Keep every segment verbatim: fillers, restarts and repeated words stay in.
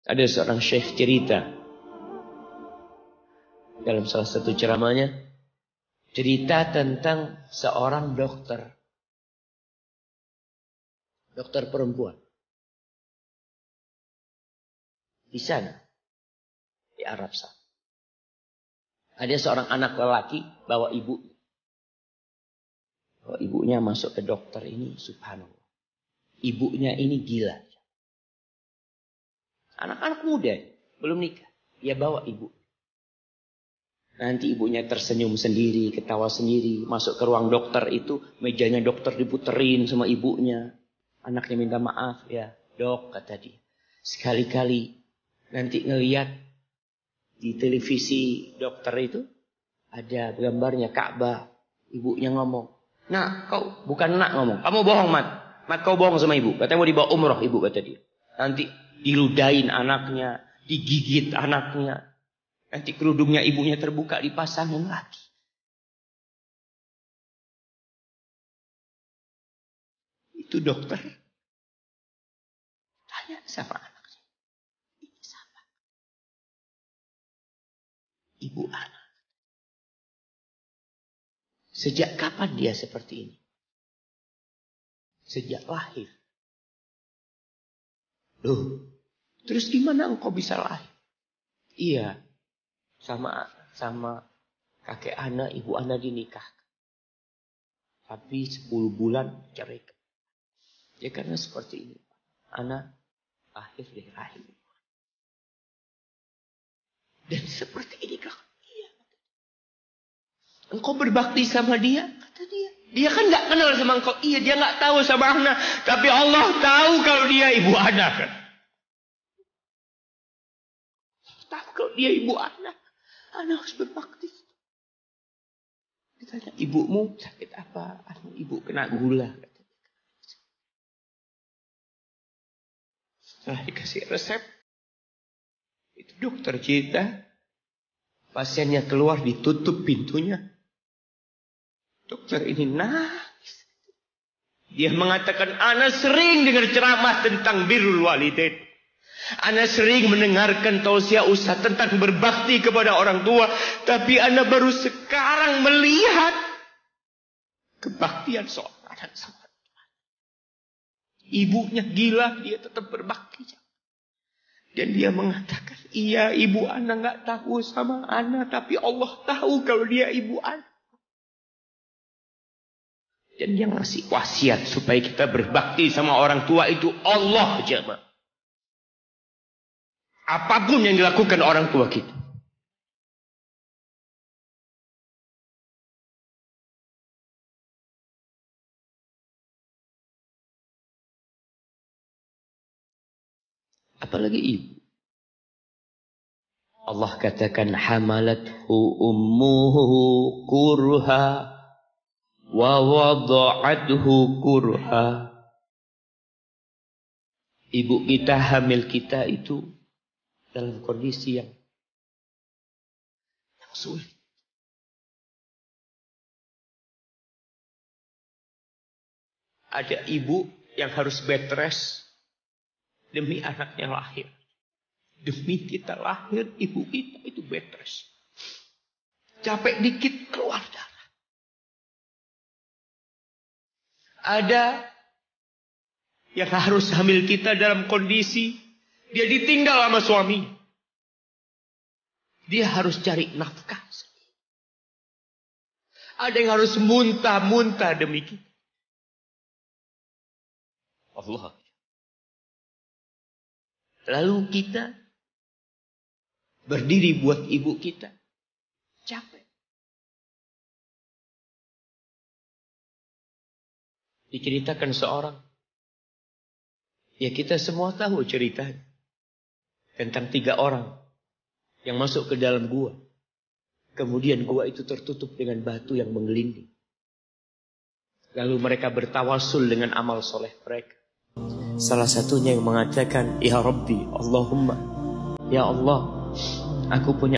Ada seorang syekh cerita dalam salah satu ceramahnya, cerita tentang seorang dokter. Dokter perempuan. Di sana, di Arab sana. Ada seorang anak lelaki bawa ibu. Bawa ibunya masuk ke dokter ini, subhanallah. Ibunya ini gila. Anak-anak muda, belum nikah. Dia bawa ibu. Nanti ibunya tersenyum sendiri, ketawa sendiri. Masuk ke ruang dokter itu, mejanya dokter diputerin sama ibunya. Anaknya minta maaf, ya dok, kata dia. Sekali-kali nanti ngeliat di televisi dokter itu, ada gambarnya Ka'bah. Ibunya ngomong, nak kau, bukan nak ngomong, kamu bohong mat. Mat kau bohong sama ibu, katanya mau dibawa umroh ibu, kata dia. Nanti diludahin anaknya, digigit anaknya. Nanti kerudungnya ibunya terbuka, dipasangin lagi. Itu dokter. Tanya sama anaknya. Ini siapa? Ibu anak. Sejak kapan dia seperti ini? Sejak lahir. Loh, terus gimana engkau bisa lahir? Iya, sama sama kakek anak, ibu anak dinikah. Tapi sepuluh bulan cerai. Ya karena seperti ini. Anak lahir dari rahim. Dan seperti ini kak. Iya. Engkau berbakti sama dia, kata dia. Dia kan nggak kenal sama engkau. Iya, dia nggak tahu sama anak. Tapi Allah tahu kalau dia ibu anak. Kan? Tahu kalau dia ibu anak. Anak harus berbakti. Ditanya, ibumu sakit apa? Ibu kena gula. Setelah dikasih resep, itu dokter cerita, pasiennya keluar ditutup pintunya. Dokter ini nangis. Dia mengatakan, ana sering dengar ceramah tentang birrul walidain. Ana sering mendengarkan tausiah ustaz tentang berbakti kepada orang tua. Tapi ana baru sekarang melihat kebaktian seorang anak sama. Ibunya gila, dia tetap berbakti. Dan dia mengatakan, iya ibu anak gak tahu sama anak. Tapi Allah tahu kalau dia ibu anak. Dan yang ngasih wasiat supaya kita berbakti sama orang tua itu Allah jemaah. Apapun yang dilakukan orang tua kita. Apalagi ibu. Allah katakan hamalathu ummuhu kurha wa wada'athu kurha. Ibu kita hamil kita itu dalam kondisi yang, yang sulit. Ada ibu yang harus bed rest demi anaknya lahir. Demi kita lahir, ibu kita itu bed rest. Capek dikit keluar darah. Ada yang harus hamil kita dalam kondisi dia ditinggal sama suami. Dia harus cari nafkah. Ada yang harus muntah-muntah demi kita. Allah. Lalu kita berdiri buat ibu kita. Capek. Diceritakan seorang. Ya kita semua tahu ceritanya. Tentang tiga orang. Yang masuk ke dalam gua. Kemudian gua itu tertutup dengan batu yang menggelinding. Lalu mereka bertawasul dengan amal soleh mereka. Salah satunya yang mengatakan, Ya Rabbi, Allahumma, Ya Allah, aku punya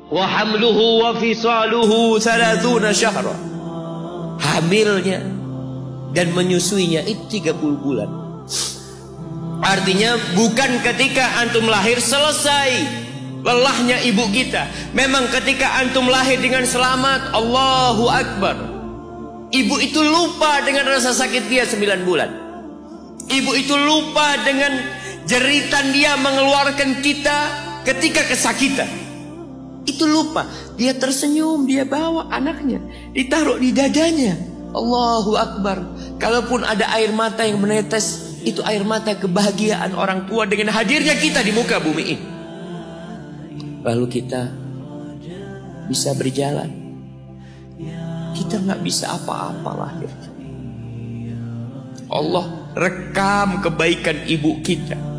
Wa hamluhu wa fisaluhu thalathuna syahra. Hamilnya dan menyusuinya itu tiga puluh bulan. Artinya bukan ketika antum lahir selesai lelahnya ibu kita. Memang ketika antum lahir dengan selamat, Allahu Akbar, ibu itu lupa dengan rasa sakit dia sembilan bulan. Ibu itu lupa dengan jeritan dia mengeluarkan kita ketika kesakitan. Itu lupa. Dia tersenyum, dia bawa anaknya, ditaruh di dadanya. Allahu Akbar. Kalaupun ada air mata yang menetes, itu air mata kebahagiaan orang tua dengan hadirnya kita di muka bumi ini. Lalu kita bisa berjalan. Kita nggak bisa apa-apa lahir. Allah rekam kebaikan ibu kita.